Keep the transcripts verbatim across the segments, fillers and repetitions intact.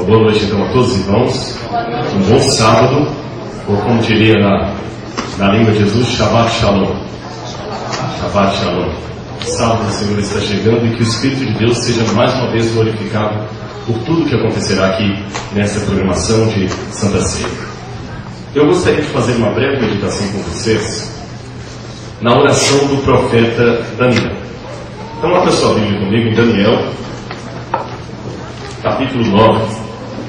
Boa noite então a todos os irmãos, um bom sábado, ou como diria na, na língua de Jesus, Shabbat Shalom. Shabbat Shalom. O sábado do Senhor está chegando e que o Espírito de Deus seja mais uma vez glorificado por tudo que acontecerá aqui nessa programação de Santa Ceia. Eu gostaria de fazer uma breve meditação com vocês na oração do profeta Daniel. Então abra sua Bíblia comigo em Daniel, capítulo nove.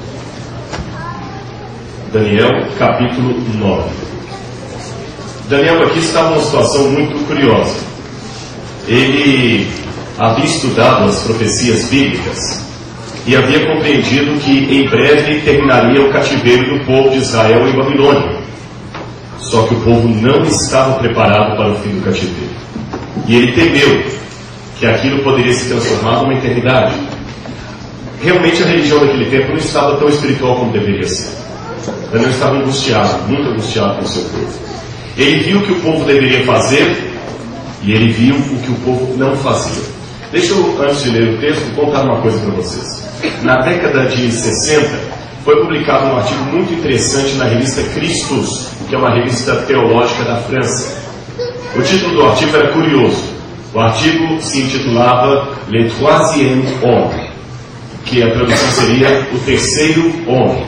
Daniel, capítulo nove. Daniel aqui estava numa situação muito curiosa. Ele havia estudado as profecias bíblicas e havia compreendido que em breve terminaria o cativeiro do povo de Israel em Babilônia. Só que o povo não estava preparado para o fim do cativeiro. E ele temeu que aquilo poderia se transformar numa eternidade. Realmente a religião daquele tempo não estava tão espiritual como deveria ser. Daniel estava angustiado, muito angustiado com o seu povo. Ele viu o que o povo deveria fazer e ele viu o que o povo não fazia. Deixa eu, antes de ler o texto, contar uma coisa para vocês. Na década de sessenta, foi publicado um artigo muito interessante na revista Christus, que é uma revista teológica da França. O título do artigo era curioso. O artigo se intitulava Le Troisième Homme, que a tradução seria O Terceiro Homem.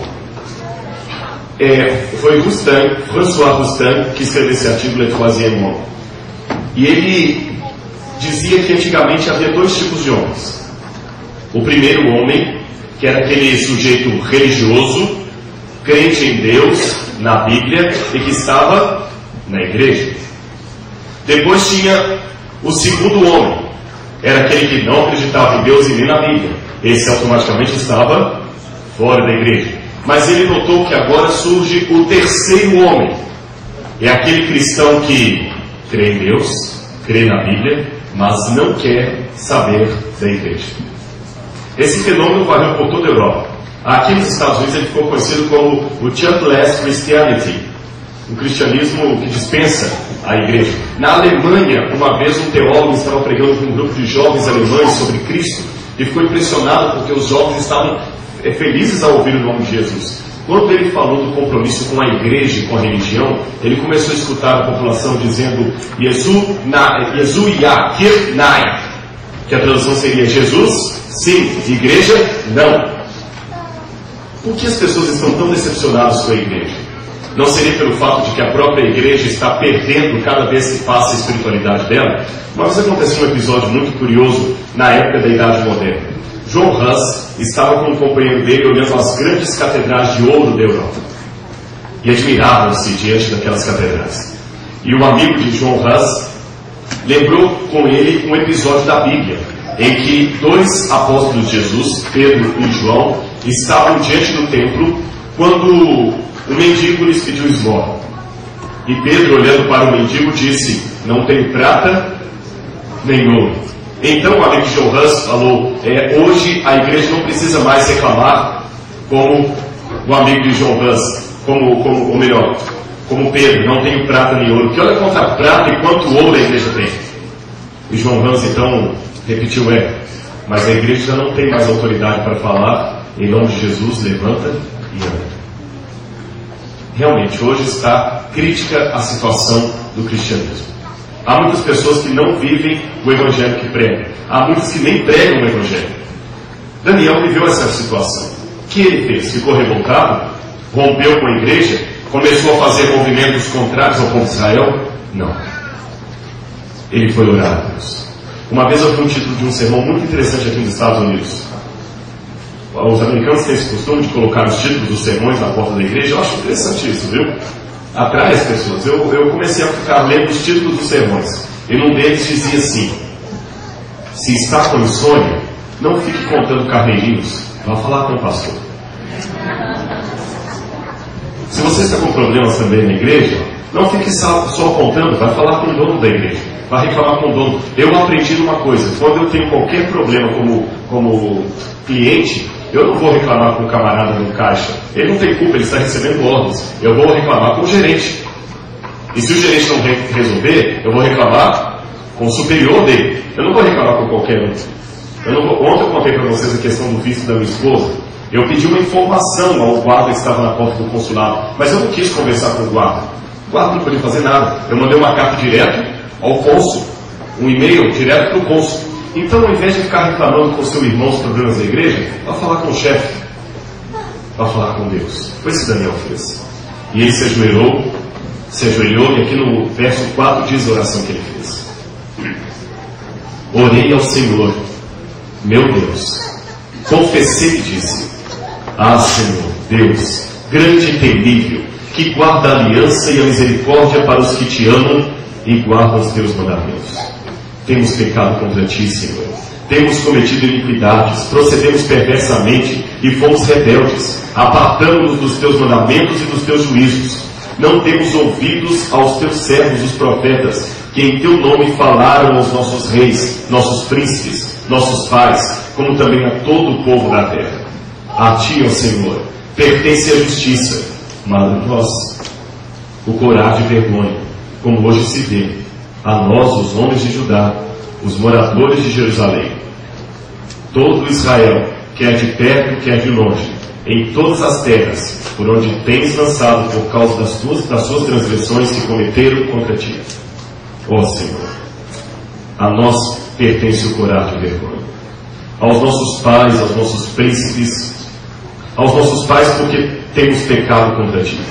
É, foi Roustan, François Roustan, que escreveu esse artigo Le Troisième Homme. E ele dizia que antigamente havia dois tipos de homens. O primeiro homem, que era aquele sujeito religioso, crente em Deus, na Bíblia, e que estava na igreja. Depois tinha o segundo homem, era aquele que não acreditava em Deus e nem na Bíblia. Esse automaticamente estava fora da igreja. Mas ele notou que agora surge o terceiro homem. É aquele cristão que crê em Deus, crê na Bíblia, mas não quer saber da igreja. Esse fenômeno varreu por toda a Europa. Aqui nos Estados Unidos ele ficou conhecido como o Churchless Christianity, o cristianismo que dispensa a igreja. Na Alemanha, uma vez um teólogo estava pregando com um grupo de jovens alemães sobre Cristo e ficou impressionado porque os jovens estavam felizes ao ouvir o nome de Jesus. Quando ele falou do compromisso com a igreja e com a religião, ele começou a escutar a população dizendo Jesus na, Jesus ya, Kirche nein, que a tradução seria Jesus, sim, igreja, não. Por que as pessoas estão tão decepcionadas com a igreja? Não seria pelo fato de que a própria igreja está perdendo cada vez que passa a espiritualidade dela? Uma vez aconteceu um episódio muito curioso na época da Idade Moderna. John Huss estava com um companheiro dele olhando as grandes catedrais de ouro da Europa e admiravam-se diante daquelas catedrais. E um amigo de John Huss lembrou com ele um episódio da Bíblia em que dois apóstolos de Jesus, Pedro e João, estavam diante do templo quando o mendigo lhes pediu esmola. E Pedro, olhando para o mendigo, disse: não tenho prata nem ouro. Então o amigo de John Huss falou: é, hoje a igreja não precisa mais reclamar como o amigo de John Huss, como, como, ou melhor, como Pedro, não tenho prata nem ouro. Que olha quanto a prata e quanto ouro a igreja tem. E John Huss então repetiu: é, mas a igreja já não tem mais autoridade para falar em nome de Jesus, levanta e anda. Realmente hoje está crítica a situação do cristianismo. Há muitas pessoas que não vivem o evangelho que pregam. Há muitos que nem pregam o evangelho. Daniel viveu essa situação. O que ele fez? Ficou revoltado? Rompeu com a igreja? Começou a fazer movimentos contrários ao povo de Israel? Não. Ele foi orar a Deus. Uma vez eu vi um título de um sermão muito interessante aqui nos Estados Unidos. Os americanos têm esse costume de colocar os títulos dos sermões na porta da igreja. Eu acho interessante isso, viu? Atrai as pessoas. Eu, eu comecei a ficar lendo os títulos dos sermões. E num deles dizia assim: se está com insônia, não fique contando carneirinhos, vá falar com o pastor. Se você está com problemas também na igreja, não fique só, só contando, vai falar com o dono da igreja, vai reclamar com o dono. Eu aprendi uma coisa: quando eu tenho qualquer problema como, como cliente, eu não vou reclamar com o camarada no caixa. Ele não tem culpa, ele está recebendo ordens. Eu vou reclamar com o gerente. E se o gerente não resolver, eu vou reclamar com o superior dele. Eu não vou reclamar com qualquer um. Eu não vou... Ontem eu contei para vocês a questão do vício da minha esposa. Eu pedi uma informação ao guarda que estava na porta do consulado, mas eu não quis conversar com o guarda. O guarda não podia fazer nada. Eu mandei uma carta direto ao cônsul, um e-mail direto para o cônsul. Então, ao invés de ficar reclamando com seu irmão os problemas da igreja, vá falar com o chefe, vá falar com Deus. Foi isso que Daniel fez. E ele se ajoelhou, se ajoelhou, e aqui no verso quatro diz a oração que ele fez. Orei ao Senhor, meu Deus, confessei e disse: Ah, Senhor, Deus, grande e temível, que guarda a aliança e a misericórdia para os que te amam e guardam os teus mandamentos. Temos pecado contra ti, Senhor. Temos cometido iniquidades, procedemos perversamente e fomos rebeldes. Apartamos-nos dos teus mandamentos e dos teus juízos. Não temos ouvidos aos teus servos, os profetas, que em teu nome falaram aos nossos reis, nossos príncipes, nossos pais, como também a todo o povo da terra. A ti, ó Senhor, pertence a justiça, mas a nós o corar de vergonha, como hoje se vê, a nós, os homens de Judá, os moradores de Jerusalém. Todo Israel, quer de perto, quer de longe, em todas as terras, por onde tens lançado por causa das, tuas, das suas transgressões que cometeram contra ti. Ó Senhor, a nós pertence o corar de vergonha. Aos nossos pais, aos nossos príncipes, aos nossos pais, porque temos pecado contra ti.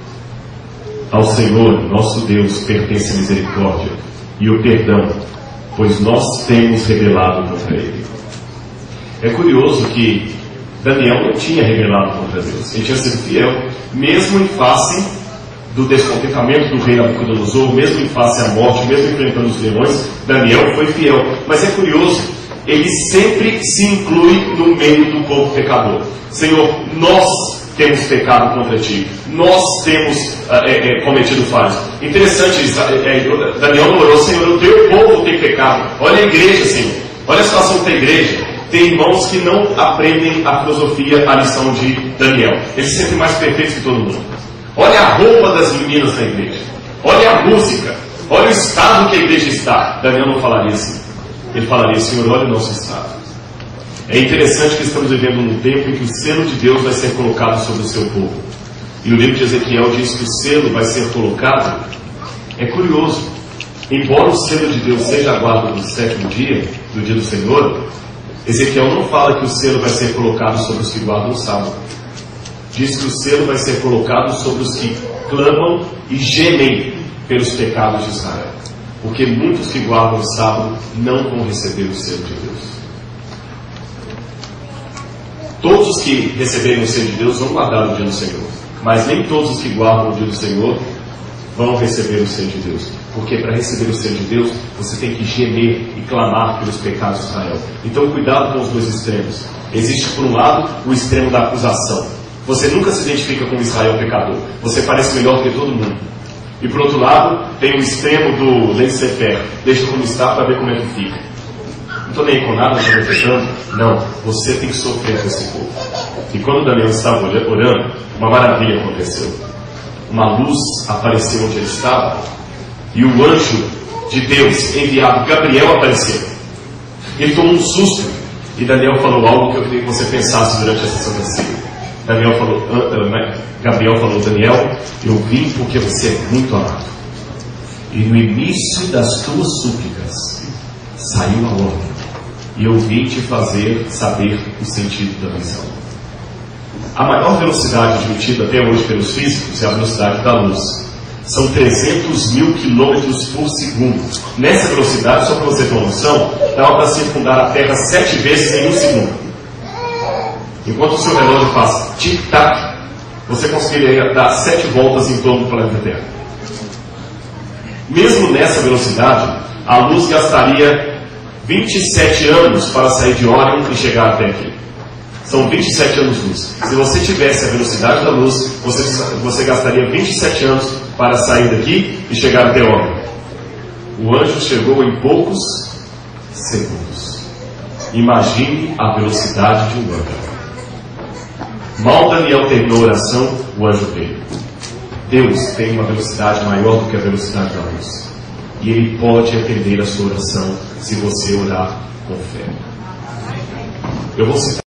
Ao Senhor, nosso Deus, pertence a misericórdia e o perdão, pois nós temos rebelado contra Ele. É curioso que Daniel não tinha rebelado contra Deus. Ele tinha sido fiel, mesmo em face do descontentamento do rei Nabucodonosor, mesmo em face à morte, mesmo enfrentando os leões, Daniel foi fiel. Mas é curioso, ele sempre se inclui no meio do povo pecador. Senhor, nós temos pecado contra ti, nós temos é, é, cometido falhas. Interessante isso, é, é, Daniel não orou: Senhor, o teu povo tem pecado. Olha a igreja, Senhor, olha a situação da igreja. Tem irmãos que não aprendem a filosofia, a lição de Daniel. Eles se sentem mais perfeitos que todo mundo. Olha a roupa das meninas na igreja, olha a música, olha o estado que a igreja está. Daniel não falaria assim. Ele falaria: Senhor, olha o nosso estado. É interessante que estamos vivendo num tempo em que o selo de Deus vai ser colocado sobre o seu povo. E o livro de Ezequiel diz que o selo vai ser colocado. É curioso, embora o selo de Deus seja a guarda do sétimo dia, do dia do Senhor, Ezequiel não fala que o selo vai ser colocado sobre os que guardam o sábado. Diz que o selo vai ser colocado sobre os que clamam e gemem pelos pecados de Israel. Porque muitos que guardam o sábado não vão receber o selo de Deus. Todos os que receberem o selo de Deus vão guardar o dia do Senhor, mas nem todos os que guardam o dia do Senhor vão receber o selo de Deus. Porque para receber o selo de Deus, você tem que gemer e clamar pelos pecados de Israel. Então cuidado com os dois extremos. Existe, por um lado, o extremo da acusação. Você nunca se identifica com Israel pecador. Você parece melhor que todo mundo. E por outro lado, tem o extremo do laissez-faire. Deixa como está para ver como é que fica. Não estou nem com nada, não estou defendendo. Não, você tem que sofrer com esse povo. E quando Daniel estava orando, uma maravilha aconteceu. Uma luz apareceu onde ele estava, e o anjo de Deus enviado, Gabriel, apareceu. Ele tomou um susto, e Daniel falou algo que eu queria que você pensasse durante essa Santa Ceia. Daniel falou, Gabriel falou: Daniel, eu vim porque você é muito amado. E no início das tuas súplicas saiu a ordem, e eu vim te fazer saber o sentido da visão. A maior velocidade admitida até hoje pelos físicos é a velocidade da luz. São trezentos mil quilômetros por segundo. Nessa velocidade, só para você ter uma noção, dá para circundar a Terra sete vezes em um segundo. Enquanto o seu relógio faz tic-tac, você conseguiria dar sete voltas em torno do planeta Terra. Mesmo nessa velocidade, a luz gastaria vinte e sete anos para sair de Órion e chegar até aqui. São vinte e sete anos-luz. Se você tivesse a velocidade da luz, você, você gastaria vinte e sete anos para sair daqui e chegar até Órion. O anjo chegou em poucos segundos. Imagine a velocidade de um anjo. Mal Daniel terminou a oração, o anjo veio. Deus tem uma velocidade maior do que a velocidade da luz. E Ele pode atender a sua oração se você orar com fé. Eu vou citar